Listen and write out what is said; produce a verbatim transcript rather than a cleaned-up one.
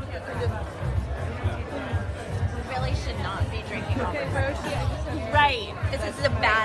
Really should not be drinking all the time. Right. This is a bad